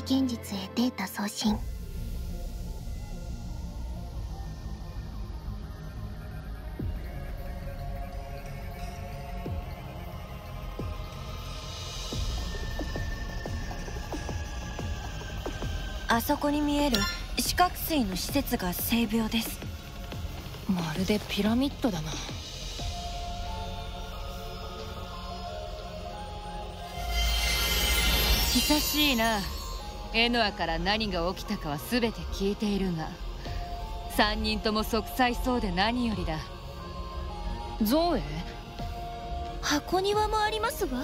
現実へデータ送信。 あそこに見える四角錐の施設が聖病です。 まるでピラミッドだな。 久しいな。エノアから何が起きたかは全て聞いているが、3人とも息災そうで何よりだ。 ゾエ？ 箱庭もありますわ。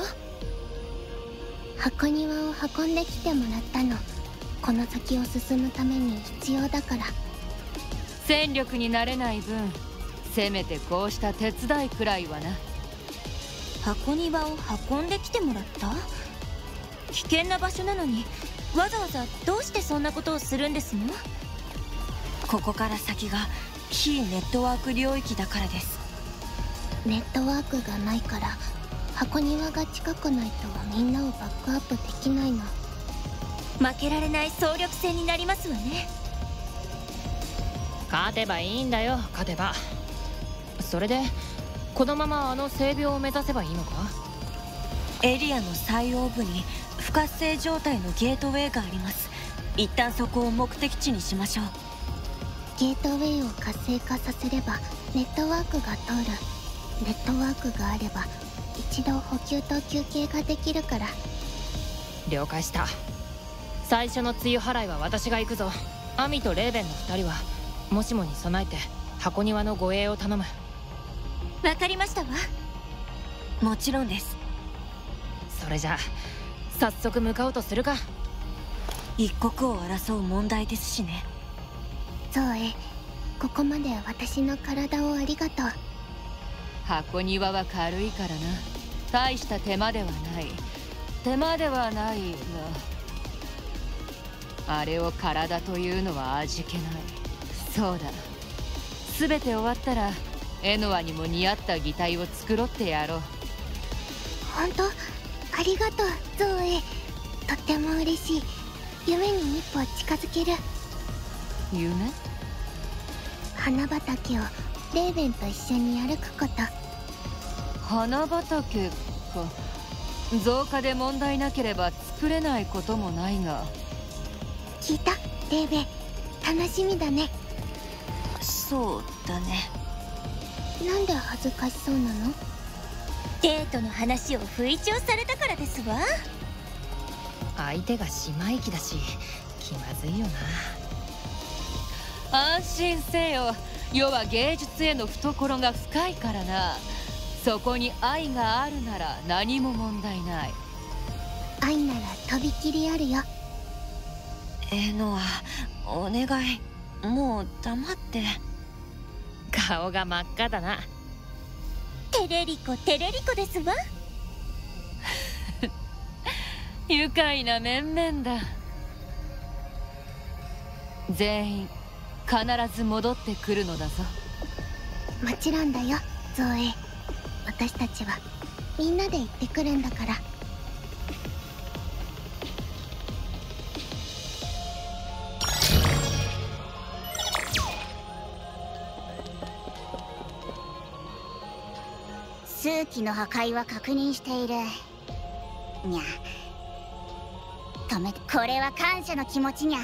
箱庭を運んできてもらったの。この先を進むために必要だから。 戦力になれない分、せめてこうした手伝いくらいはな。 箱庭を運んできてもらった？危険な場所なのにわざわざどうしてそんなことをするんですの？ここから先が非ネットワーク領域だからです。 ネットワークがないから箱庭が近くないとみんなをバックアップできないの。 負けられない総力戦になりますわね。 勝てばいいんだよ、勝てば。それでこのままあの聖病を目指せばいいのか？ エリアの最奥部に不活性状態のゲートウェイがあります。一旦そこを目的地にしましょう。 ゲートウェイを活性化させればネットワークが通る。ネットワークがあれば一度補給と休憩ができるから。 了解した。最初の梅雨払いは私が行くぞ。アミとレーベンの2人はもしもに備えて箱庭の護衛を頼む。 わかりましたわ。もちろんです。 それじゃあ早速向かうとするか。 一刻を争う問題ですしね。 ゾエ、ここまで私の体をありがとう。 箱庭は軽いからな。大した手間ではない。手間ではないが、あれを体というのは味気ない。そうだ、全て終わったらエノアにも似合った擬態を作ろってやろう。 本当ありがとうゾエ。とっても嬉しい。夢に一歩近づける。 夢？ 花畑をレーベンと一緒に歩くこと。 花畑か。増加で問題なければ作れないこともないが。 聞いたレーベン、楽しみだね。 そうだね。 なんで恥ずかしそうなの？ デートの話を不意調されたからですわ。 相手が島行きだし気まずいよな。安心せよ。世は芸術への懐が深いからな。そこに愛があるなら何も問題ない。 愛ならとびきりあるよ。 エノア、お願い、もう黙って。 顔が真っ赤だな。 テレリコテレリコですわ。 愉快な面々だ。全員必ず戻ってくるのだぞ。 もちろんだよゾエ。私たちはみんなで行ってくるんだから。 数機の破壊は確認している。にゃ、止めて。これは感謝の気持ちにゃ。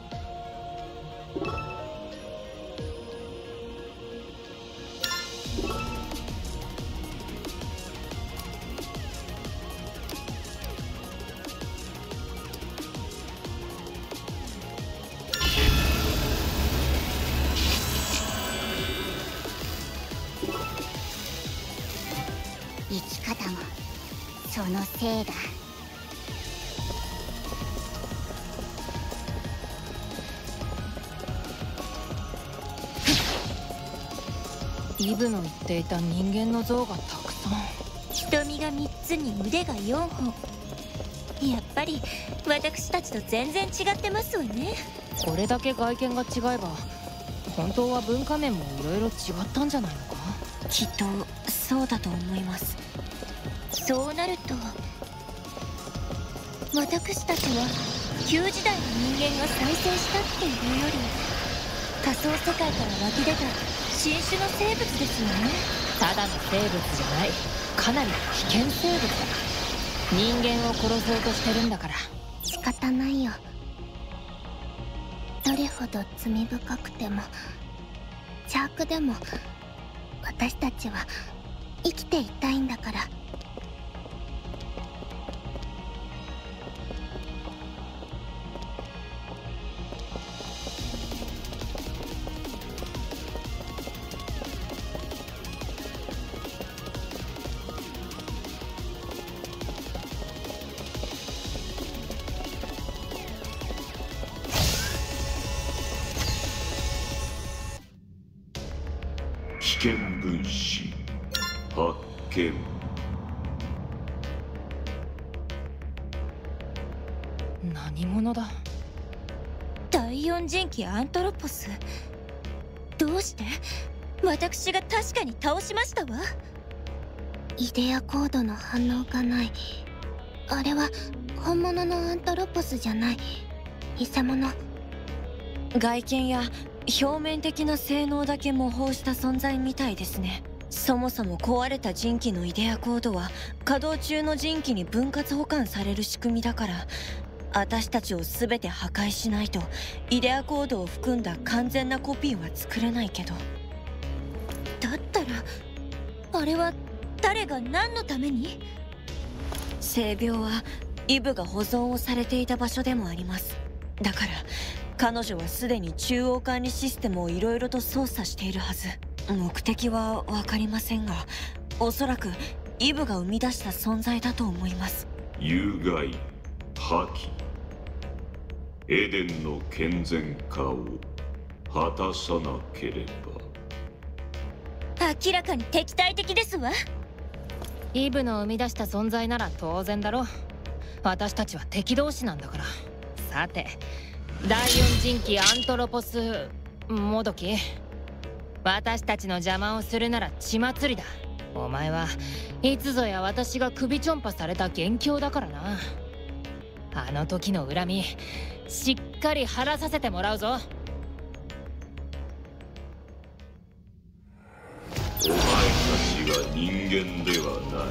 生き方もそのせいだ。 イブの言っていた人間の像がたくさん。 瞳が3つに腕が4本。やっぱり私たちと全然違ってますわね。 これだけ外見が違えば本当は文化面もいろいろ違ったんじゃないのか。 きっとそうだと思います。そうなると私たちは旧時代の人間が再生したっていうより仮想世界から湧き出た新種の生物ですよね。 ただの生物じゃない、かなり危険生物だ。人間を殺そうとしてるんだから。 仕方ないよ。どれほど罪深くても邪悪でも私たちは生きていたいんだから。 危険分子発見。 何者だ。 第四人機アントロポス。どうして？私が確かに倒しましたわ。 イデアコードの反応がない。あれは本物のアントロポスじゃない、偽物。 外見や表面的な性能だけ模倣した存在みたいですね。そもそも壊れた人機のイデアコードは稼働中の人機に分割保管される仕組みだから、私たちを全て破壊しないとイデアコードを含んだ完全なコピーは作れないけど。だったらあれは誰が何のために？性病はイブが保存をされていた場所でもあります。だから彼女はすでに中央管理システムをいろいろと操作しているはず。目的は分かりませんが、おそらくイブが生み出した存在だと思います。 有害破棄エデンの健全化を果たさなければ。 明らかに敵対的ですわ。 イブの生み出した存在なら当然だろ。私たちは敵同士なんだから。さて、第四人機アントロポスもどき、私たちの邪魔をするなら血祭りだ。お前はいつぞや私が首ちょんぱされた元凶だからな。あの時の恨みしっかり晴らさせてもらうぞ。 お前たちは人間ではない。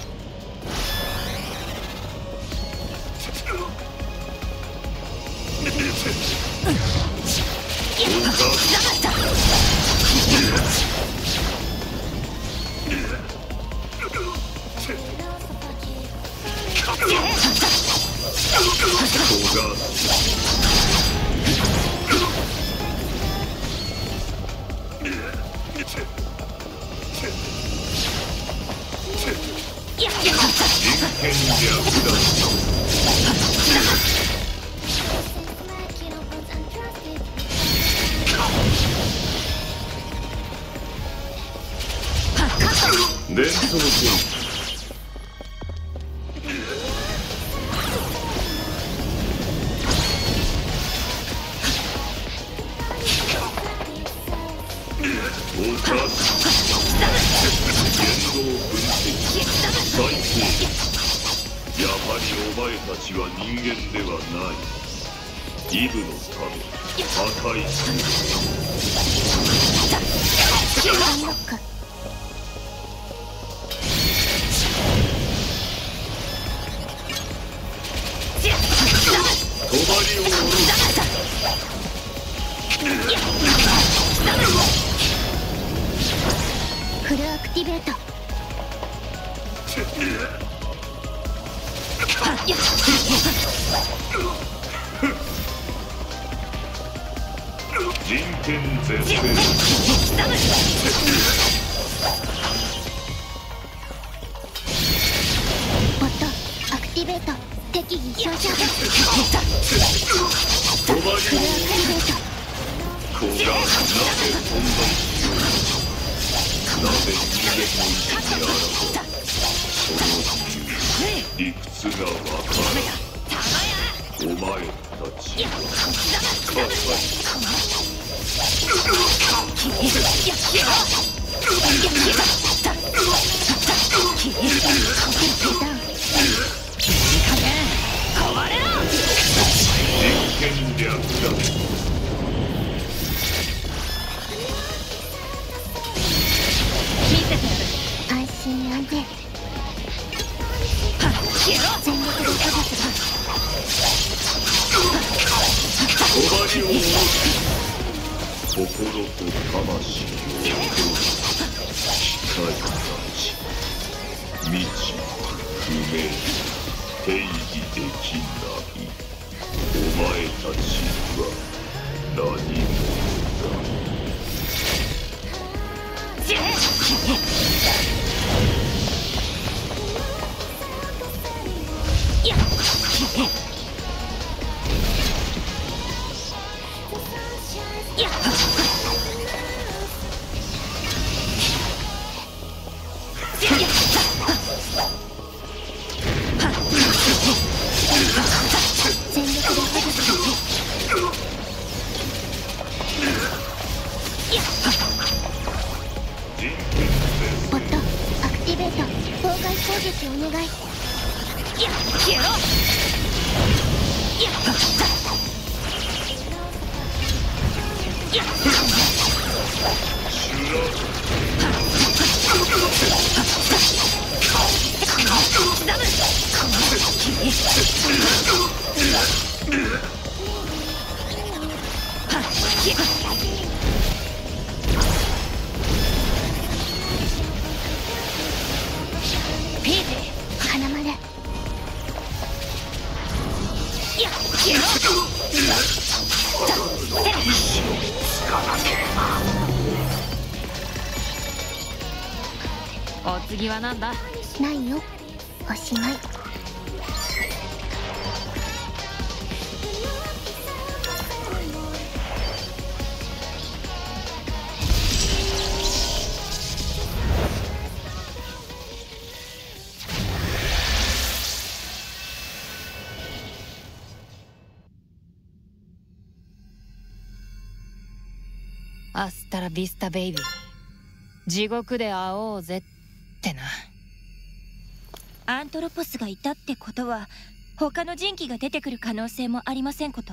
伝統的やはりお前たちは人間ではない。イブのため破壊する。帳を下ろす。 フルアクティベート。 人権絶世。 ボットアクティベート。敵意表彰。 フルアクティベート。子がなぜ存在しよう。なぜ人間の意志にあらばその理屈がわからない。お前たち変われろ。 心と魂を光たち未知不明定義できないお前たちは何者だ。 お次はなんだ？ ないよ。おしまい。 アスタラビスタベイビー、地獄で会おうぜってな。 アントロポスがいたってことは他の人機が出てくる可能性もありませんこと？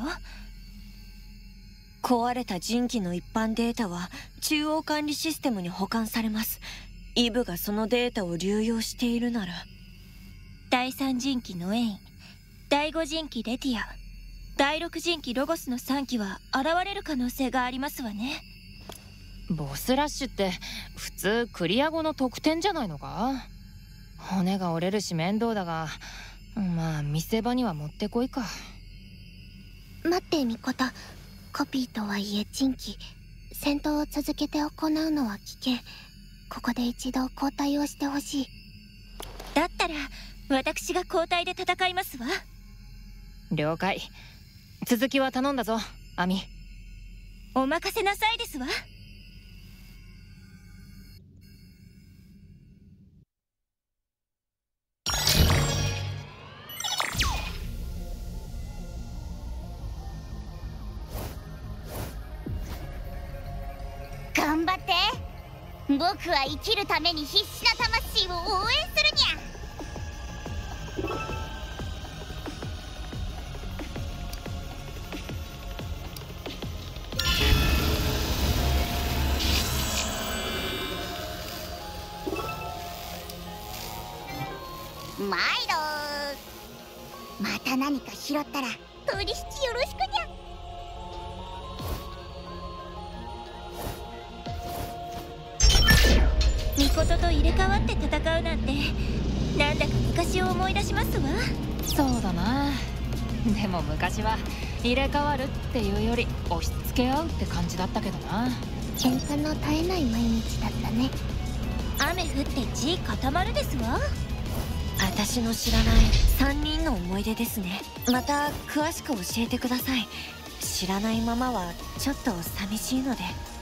壊れた人機の一般データは中央管理システムに保管されます。イブがそのデータを流用しているなら。 第3人機ノエイン、第5人機レティア、第6人機ロゴスの3機は現れる可能性がありますわね。 ボスラッシュって普通クリア後の特典じゃないのか？骨が折れるし面倒だが、まあ見せ場にはもってこいか。 待ってミコト、コピーとはいえ人機、戦闘を続けて行うのは危険。ここで一度交代をしてほしい。 だったら私が交代で戦いますわ。 了解。続きは頼んだぞアミ。 お任せなさいですわ。 頑張って。僕は生きるために必死な魂を応援するにゃ。マイロー、また何か拾ったら取引よろしくにゃ。 ミコトと入れ替わって戦うなんてなんだか昔を思い出しますわ。 そうだな。でも昔は入れ替わるっていうより押し付け合うって感じだったけどな。 喧嘩の絶えない毎日だったね。 雨降って地固まるですわ。 私の知らない3人の思い出ですね。また詳しく教えてください。知らないままはちょっと寂しいので。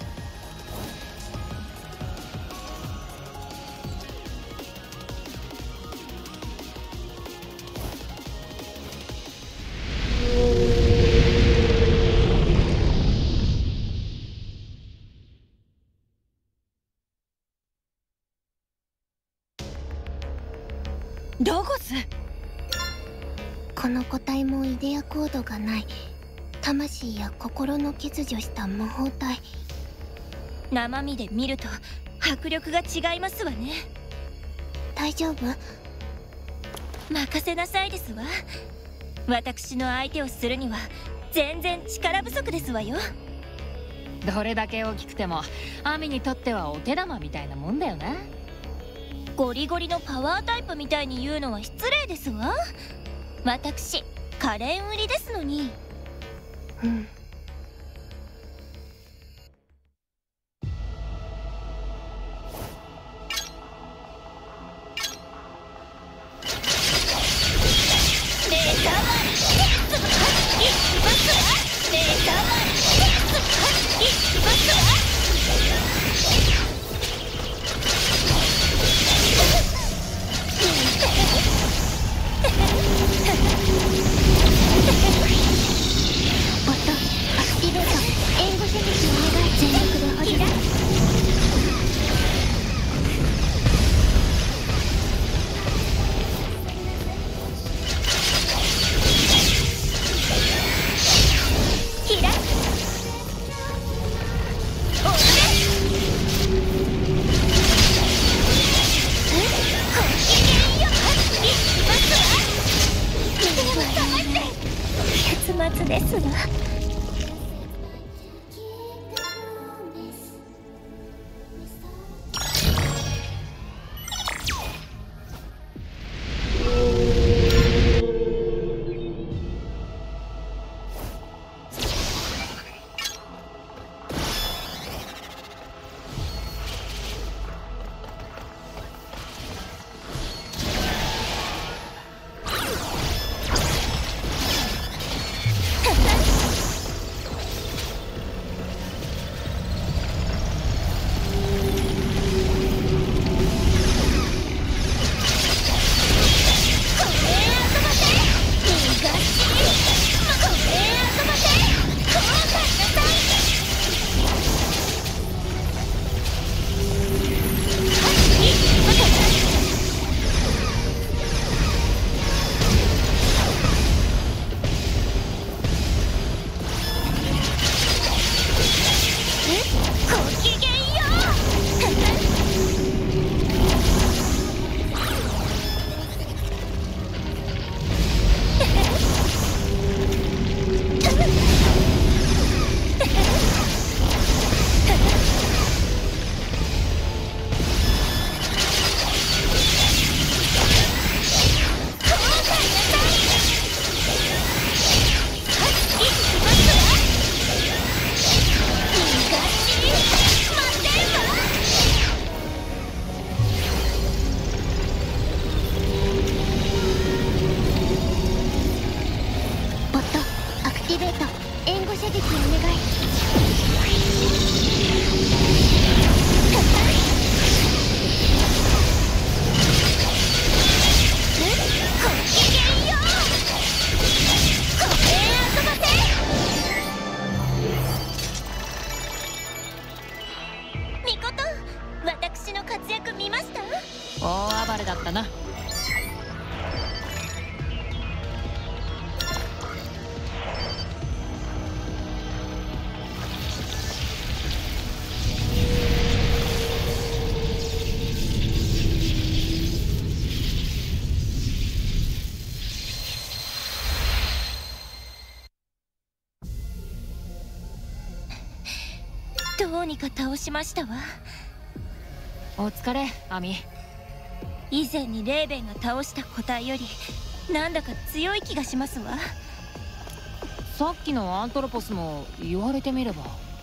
ロゴス。 この個体もイデアコードがない。魂や心の欠如した魔法体。 生身で見ると迫力が違いますわね。 大丈夫？ 任せなさいですわ。私の相手をするには全然力不足ですわよ。 どれだけ大きくてもアミにとってはお手玉みたいなもんだよな。 ゴリゴリのパワータイプみたいに言うのは失礼ですわ。私カレン売りですのに。 うん。 どうにか倒しましたわ。 お疲れアミ。 以前にレーベンが倒した個体よりなんだか強い気がしますわ。 さっきのアントロポスも言われてみれば。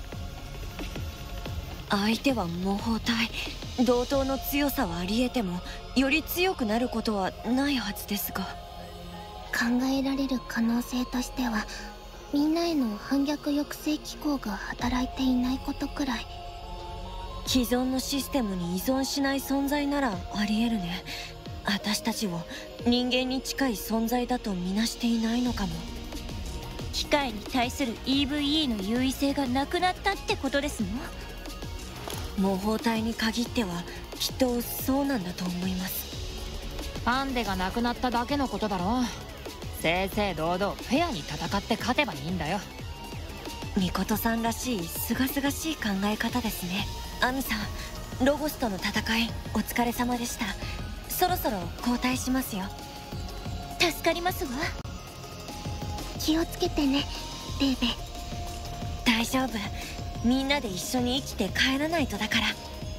相手は模倣体。同等の強さはありえてもより強くなることはないはずですが。 考えられる可能性としては、みんなへの反逆抑制機構が働いていないことくらい。 既存のシステムに依存しない存在ならありえるね。私たちを人間に近い存在だとみなしていないのかも。 機械に対する EVE の優位性がなくなったってことですの？ 模倣体に限ってはきっとそうなんだと思います。 パンデがなくなっただけのことだろ。正々堂々フェアに戦って勝てばいいんだよ。 ミコトさんらしいすがすがしい考え方ですね。アミさん、ロゴスとの戦いお疲れ様でした。そろそろ交代しますよ。 助かりますわ。 気をつけてね、レーベン。 大丈夫。 みんなで一緒に生きて帰らないとだから。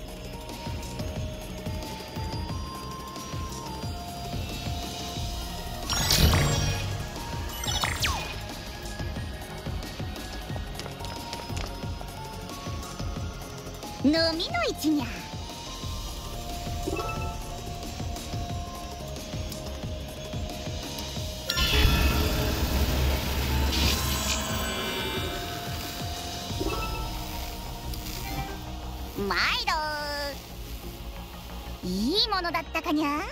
飲みの一にゃ。マイロいいものだったかにゃ。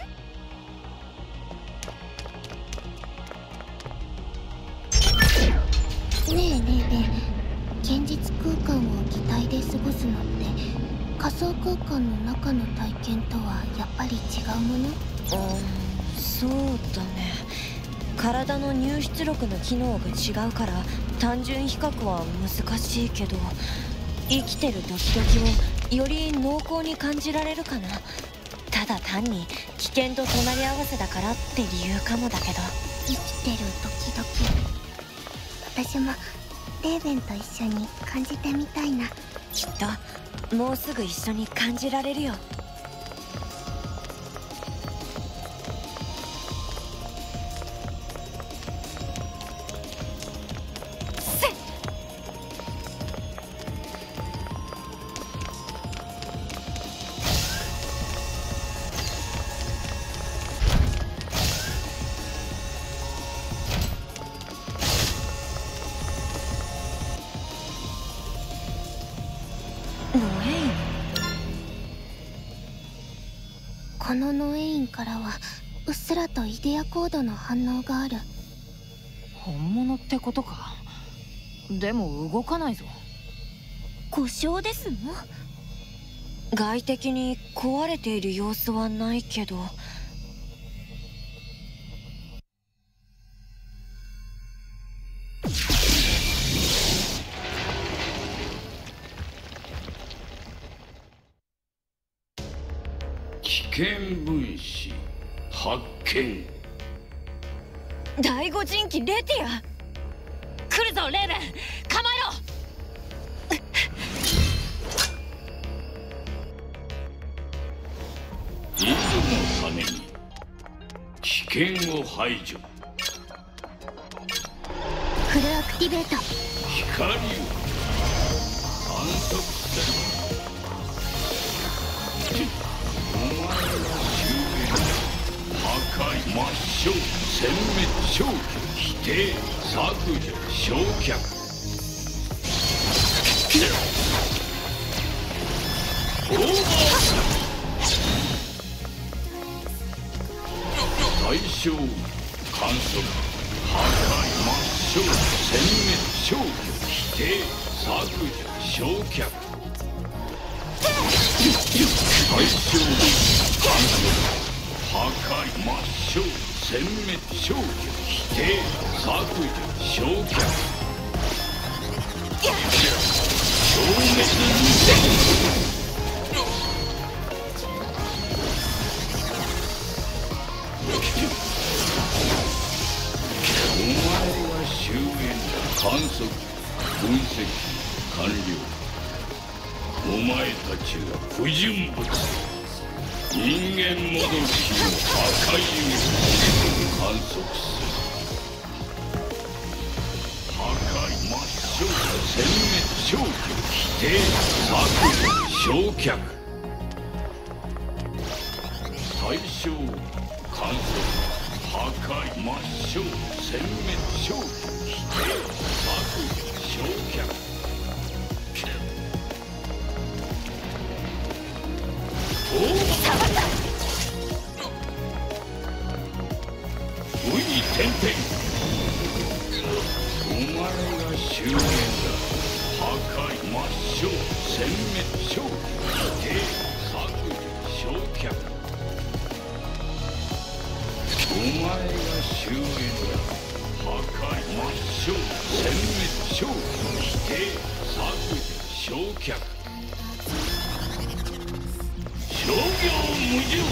ねえねえねえ、現実空間を擬態で過ごすのって仮想空間の中の体験とはやっぱり違うもの？ そうだね。体の入出力の機能が違うから単純比較は難しいけど、生きてるドキドキをより濃厚に感じられるかな。ただ単に危険と隣り合わせだからって理由かもだけど。 生きてるドキドキ、私もレーベンと一緒に感じてみたいな。 きっともうすぐ一緒に感じられるよ。 このノエインからはうっすらとイデアコードの反応がある。 本物ってことか。でも動かないぞ。 故障ですの？外的に壊れている様子はないけど。 危険分子発見。 第五陣旗レティア来るぞ。レーベン構えろ。 意図のために危険を排除。 フルアクティベート。 光を観測する。お前の終焉。破壊、抹消、殲滅、消去、否定、削除、焼却。オーバー。対象観測、破壊、抹消、殲滅、消去、否定、削除、焼却。対象観測、破壊、抹消、殲滅、消去、否定、削除、焼却。消滅無限。お前が終焉だ。観測、分析完了。お前たちは不純物。人間もどきの破壊を観測する。破壊、抹消、殲滅、消去、否定、削除、焼却。対象観測、破壊、抹消、殲滅、消去、否定、削除、焼却。おお、下がった。ウイテンテン。お前が終焉だ。破壊、抹消、殲滅、消去、否定、削除、焼却。お前が終焉だ。破壊、抹消、殲滅、消去、否定、削除、焼却。商業無常。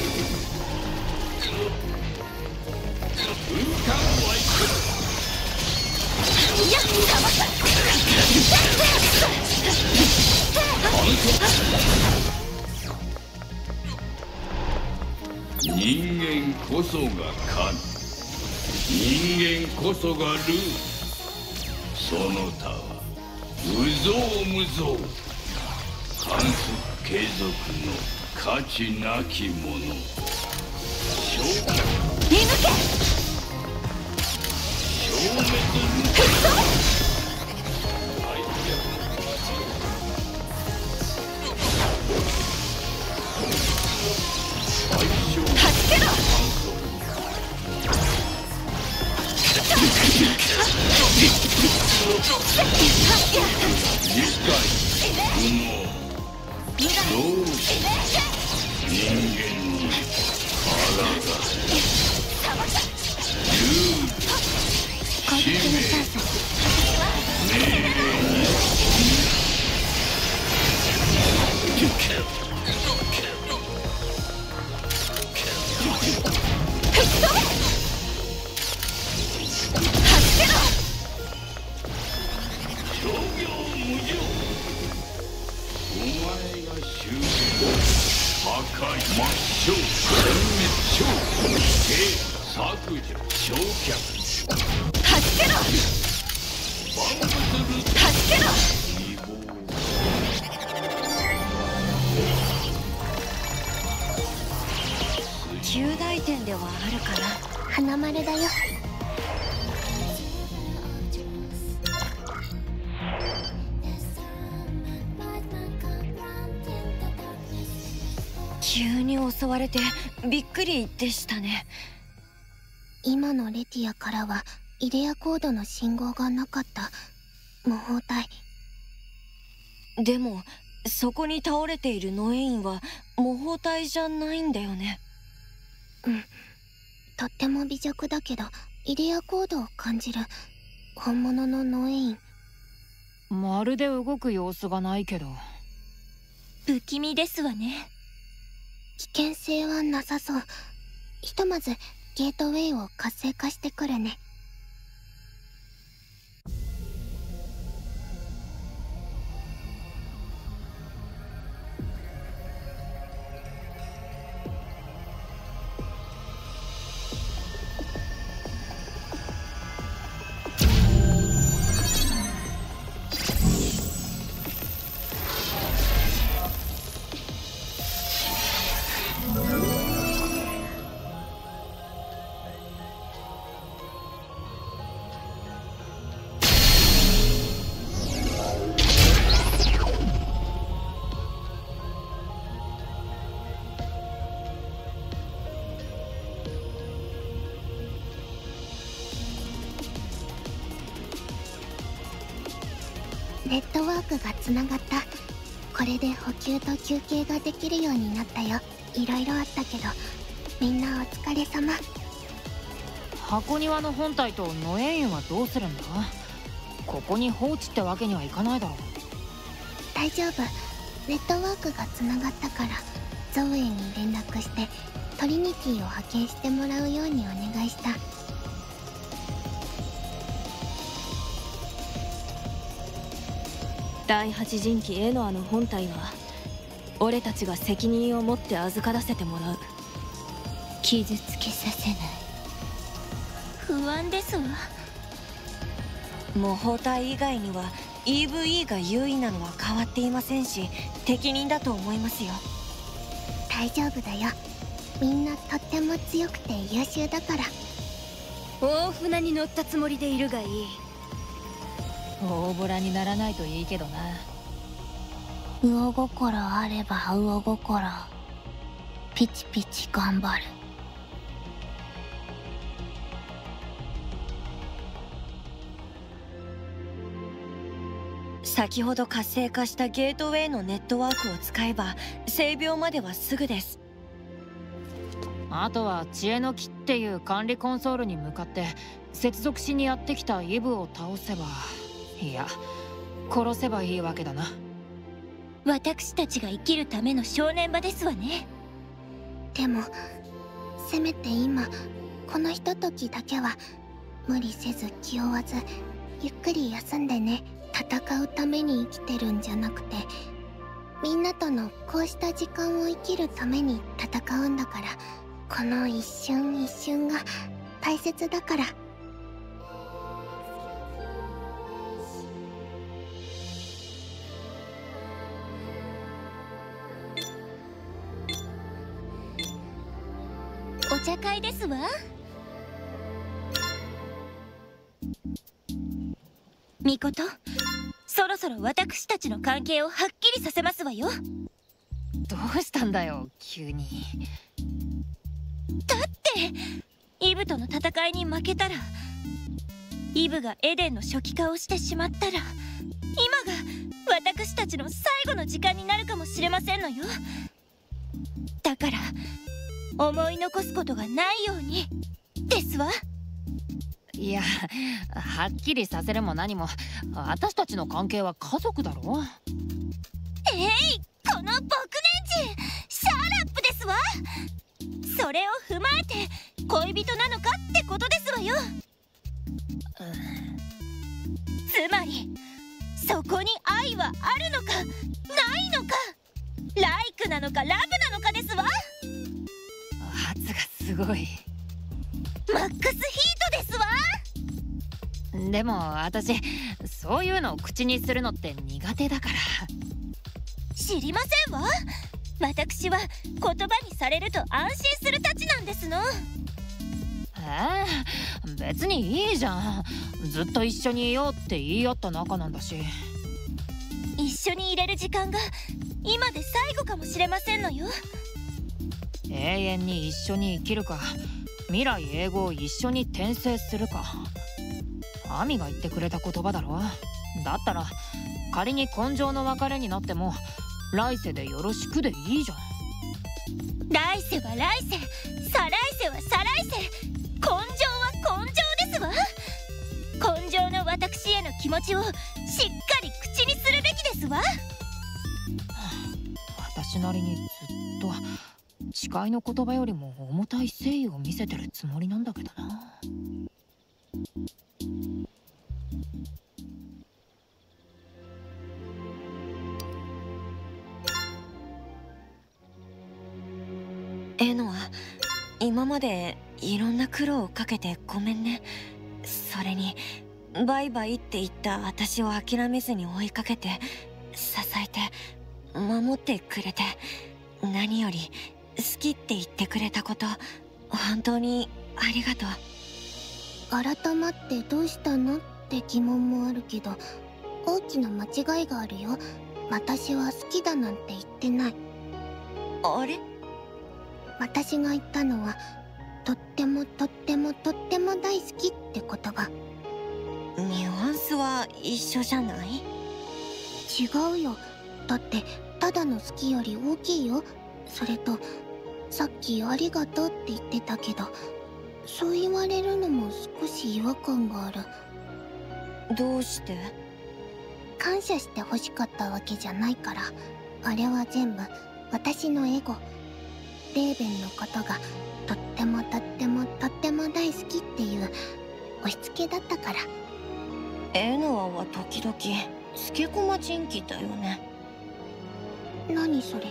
空間ワイプ。やっ、かまった。 間こそが神、人間こそがルー。その他は無造無造、観測継続の価値なきもの。消却見抜け。 消滅助けろ。 理解不能。どうして人間に腹がルール、使命、命令に商業無常。お前が終焉、破壊、抹消、全滅、消否定、削除、焼却。 助けろ。 万物る助けろ。 希望。 旧大点ではあるかな。 花丸だよ。 急に襲われてびっくりでしたね。 今のレティアからはイデアコードの信号がなかった。模倣体。 でもそこに倒れているノエインは模倣体じゃないんだよね。 うん、とっても微弱だけどイデアコードを感じる。本物のノエイン。 まるで動く様子がないけど。 不気味ですわね。 危険性はなさそう。ひとまずゲートウェイを活性化してくるね。ネットワークがつながった。これで補給と休憩ができるようになったよ。いろいろあったけどみんなお疲れ様。 箱庭の本体とノエインはどうするんだ。ここに放置ってわけにはいかないだろう。 大丈夫。ネットワークがつながったからゾウエに連絡してトリニティを派遣してもらうようにお願いした。 第8陣機エノアの本体は俺たちが責任を持って預からせてもらう。 傷つけさせない。不安ですわ。 模倣体以外には EVE が優位なのは変わっていませんし適任だと思いますよ。 大丈夫だよ。みんなとっても強くて優秀だから。 大船に乗ったつもりでいるがいい。 大ボラにならないといいけどな。 魚心あれば魚心。ピチピチ頑張る。 先ほど活性化したゲートウェイのネットワークを使えば性病まではすぐです。 あとは知恵の木っていう管理コンソールに向かって接続しにやってきたイブを倒せば、いや殺せばいいわけだな。 私たちが生きるための正念場ですわね。 でもせめて今このひとときだけは無理せず気負わずゆっくり休んでね。戦うために生きてるんじゃなくてみんなとのこうした時間を生きるために戦うんだからこの一瞬一瞬が大切だから。 お茶会ですわ。ミコト、そろそろ私たちの関係をはっきりさせますわよ。 どうしたんだよ急に。 だってイブとの戦いに負けたら、イブがエデンの初期化をしてしまったら、今が私たちの最後の時間になるかもしれませんのよ。だから思い残すことがないようにですわ。 いや、はっきりさせるも何も私たちの関係は家族だろ。 この僕年人シャーラップですわ。それを踏まえて恋人なのかってことですわよ。つまりそこに愛はあるのかないのか、ライクなのかラブなのかですわ。 圧がすごい。 マックスヒートですわ。 でも私そういうのを口にするのって苦手だから。 知りませんわ。私は言葉にされると安心するたちなんですの。 別にいいじゃん。ずっと一緒にいようって言い合った仲なんだし。 一緒にいれる時間が今で最後かもしれませんのよ。 永遠に一緒に生きるか、未来永劫一緒に転生するか。アミが言ってくれた言葉だろ。だったら仮に根性の別れになっても来世でよろしくでいいじゃん。 来世は来世、再来世は再来世、根性は根性ですわ。根性の私への気持ちをしっかり口にするべきですわ。 私なりにずっと誓いの言葉よりも重たい誠意を見せてるつもりなんだけどな。 エノは今までいろんな苦労をかけてごめんね。それにバイバイって言った私を諦めずに追いかけて支えて守ってくれて、何より好きって言ってくれたこと本当にありがとう。 改まってどうしたのって疑問もあるけど、大きな間違いがあるよ。私は好きだなんて言ってない。 あれ？ 私が言ったのはとってもとってもとっても大好きって言葉。 ニュアンスは一緒じゃない？ 違うよ。だってただの好きより大きいよ。それとさっきありがとうって言ってたけど、そう言われるのも少し違和感がある。 どうして？ 感謝して欲しかったわけじゃないから。あれは全部私のエゴ。レーベンのことがとってもとってもとっても大好きっていう押し付けだったから。 エノアは時々スケコマ人気だよね。 何それ？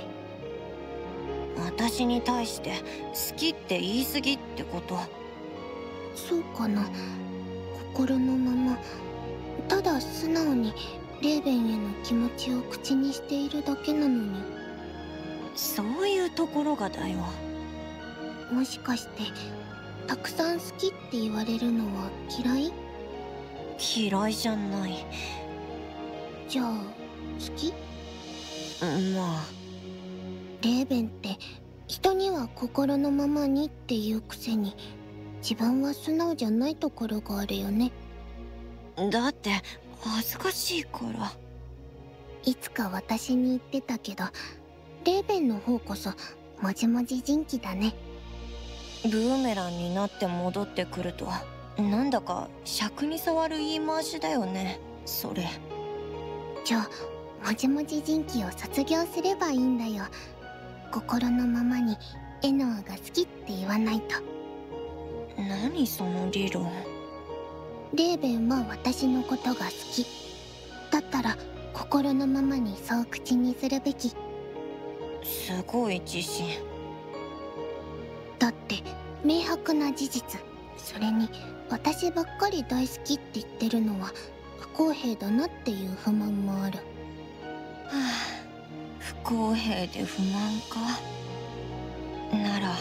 私に対して好きって言い過ぎってこと？ そうかな。心のままただ素直にレーベンへの気持ちを口にしているだけなのに。 そういうところがだよ。 もしかしてたくさん好きって言われるのは嫌い？ 嫌いじゃない。 じゃあ好き？ まあレーベンって人には心のままにっていうくせに自分は素直じゃないところがあるよね。 だって恥ずかしいから。 いつか私に言ってたけど、レーベンの方こそもじもじ人気だね。 ブーメランになって戻ってくるとなんだか尺に触る言い回しだよねそれ。 じゃあもじもじ人気を卒業すればいいんだよ。心のままにエノアが好きって言わないと。 何その理論。 レーベンは私のことが好きだったら心のままにそう口にするべき。 すごい自信。 だって明白な事実、それに私ばっかり大好きって言ってるのは不公平だなっていう不満もある。 はあ、不公平で不満か。なら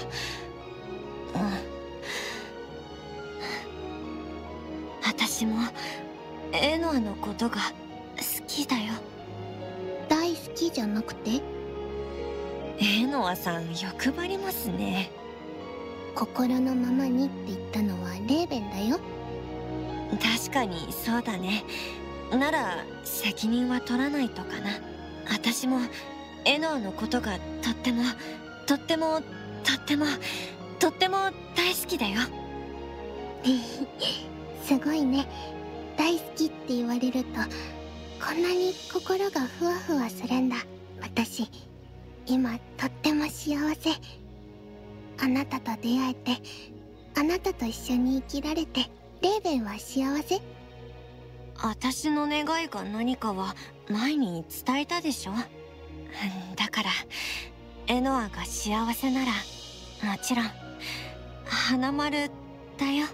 私もエノアのことが好きだよ。 大好きじゃなくて？ エノアさん欲張りますね。 心のままにって言ったのはレーベンだよ。 確かにそうだね。なら責任は取らないとかな。私もエノアのことがとっても大好きだよ。 すごいね。大好きって言われるとこんなに心がふわふわするんだ。私今とっても幸せ。あなたと出会えて、あなたと一緒に生きられて、レーベンは幸せ？ 私の願いが何かは前に伝えたでしょ。だからエノアが幸せならもちろん花丸だよ。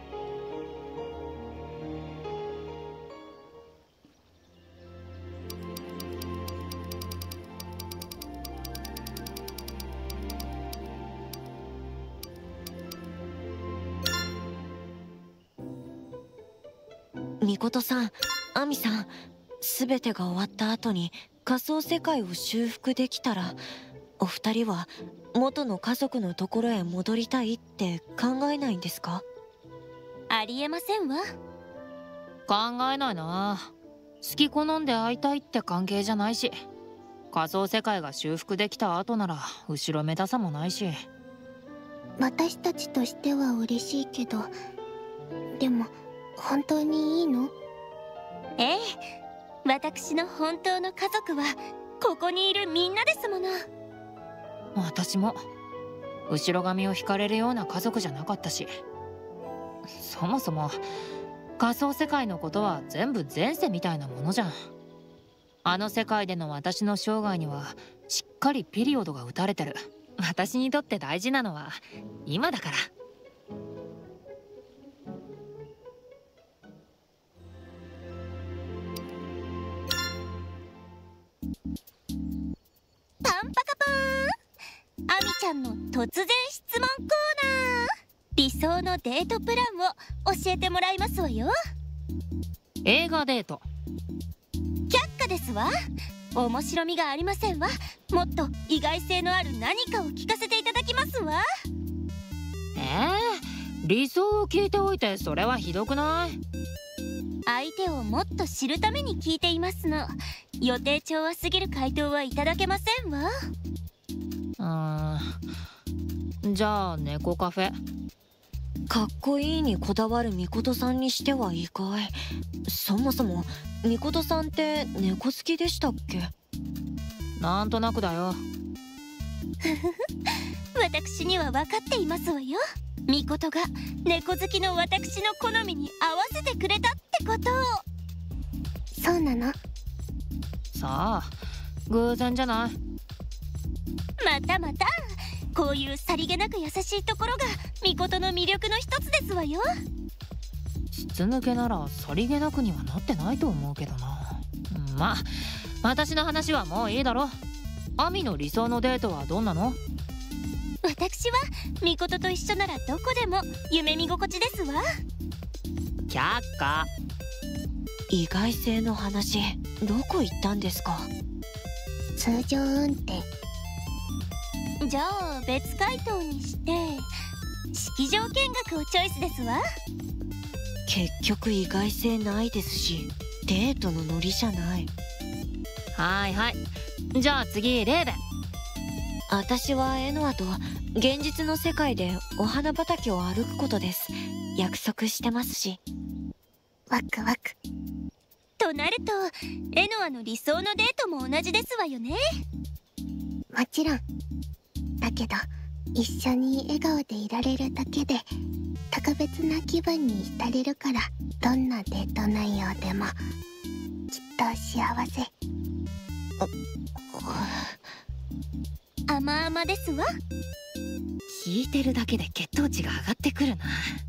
みことさん、アミさん、すべてが終わった後に仮想世界を修復できたら、お二人は元の家族のところへ戻りたいって考えないんですか？ ありえませんわ。 考えないな。好き好んで会いたいって関係じゃないし、仮想世界が修復できた後なら後ろめたさもないし。 私たちとしては嬉しいけど、でも本当にいいの？ ええ、私の本当の家族はここにいるみんなですもの。 私も後ろ髪を引かれるような家族じゃなかったし、そもそも仮想世界のことは全部前世みたいなものじゃん。あの世界での私の生涯にはしっかりピリオドが打たれてる。私にとって大事なのは今だから。 パンパカパーン、アミちゃんの突然質問コーナー。理想のデートプランを教えてもらいますわよ。 映画デート。 却下ですわ。面白みがありませんわ。もっと意外性のある何かを聞かせていただきますわ。 理想を聞いておいてそれはひどくない？ 相手をもっと知るために聞いていますの。予定調和すぎる回答はいただけませんわ。 じゃあ猫カフェ。 かっこいいにこだわるみことさんにしては意外。そもそもみことさんって猫好きでしたっけ？ なんとなくだよ。 私には分かっていますわよ。みことが猫好きの私の好みに合わせてくれたってことを。 そうなの？ さあ、偶然じゃない？ またまた、こういうさりげなく優しいところがみことの魅力の一つですわよ。 筒抜けならさりげなくにはなってないと思うけどな。まあ私の話はもういいだろ。アミの理想のデートはどんなの？ 私はみことと一緒ならどこでも夢見心地ですわ。 却下。 意外性の話、どこ行ったんですか？ 通常運転。 じゃあ別回答にして式場見学をチョイスですわ。 結局意外性ないですし、デートのノリじゃない。 はいはい、じゃあ次レーベン。 私はエノアと現実の世界でお花畑を歩くことです。約束してますし。 ワクワク。 となるとエノアの理想のデートも同じですわよね。 もちろん。だけど一緒に笑顔でいられるだけで特別な気分に浸れるから、どんなデート内容でもきっと幸せ。 甘々ですわ。 聞いてるだけで血糖値が上がってくるな。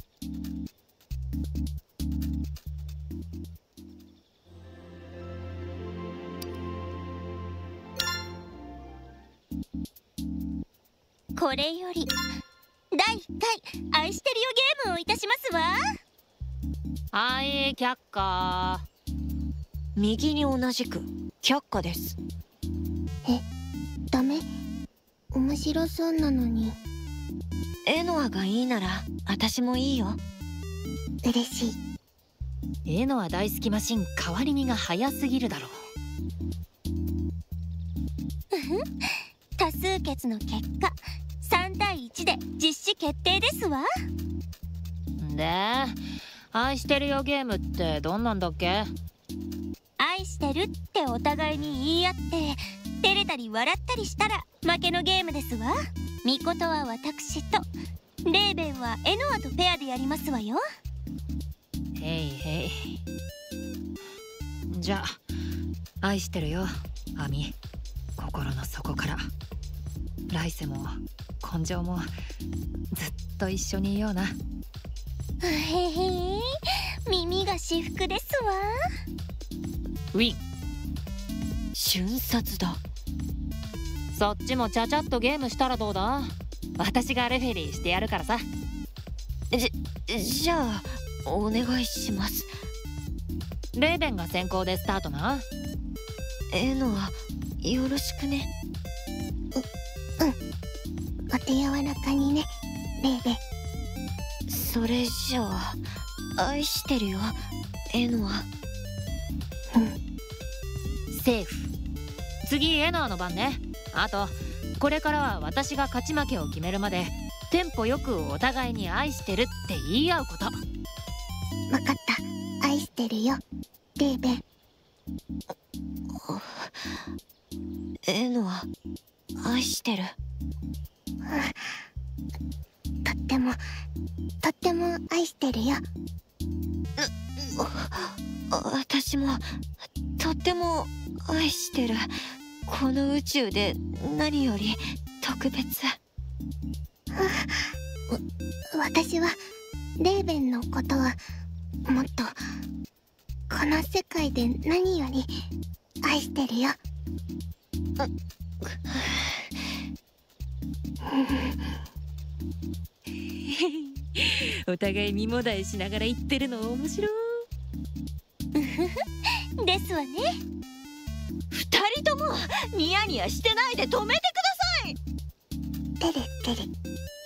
これより第1回愛してるよゲームをいたしますわ。 はい、却下。 右に同じく却下です。 ダメ？面白そうなのに。 エノアがいいなら私もいいよ。 嬉しい。 エノア大好きマシン変わり身が早すぎるだろう。 多数決の結果3対1で実施決定ですわ。 で、愛してるよゲームってどんなんだっけ？ 愛してるってお互いに言い合って照れたり笑ったりしたら負けのゲームですわ。ミコトは私とレーベンはエノアとペアでやりますわよ。 へいへい。じゃあ愛してるよアミ、心の底から。来世も根性もずっと一緒にいような。 へへ耳が至福ですわ。 ウィン。 瞬殺だ。 そっちもちゃちゃっとゲームしたらどうだ？私がレフェリーしてやるからさ。 じゃあお願いします。 レーベンが先行でスタートな。 エノアよろしくね。 お手柔らかにね、レーベン。 それじゃあ愛してるよエノア。 セーフ。次エノアの番ね。あとこれからは私が勝ち負けを決めるまでテンポよくお互いに愛してるって言い合うこと。 わかった。愛してるよレーベン。 エノア愛してる。 とっても愛してるよ。 私もとっても愛してる。この宇宙で何より特別。 私はレーベンのことはもっとこの世界で何より愛してるよ。 お互い身もだえしながら言ってるの面白い。 ですわね。 二人ともニヤニヤしてないで止めてください。 てれてれ。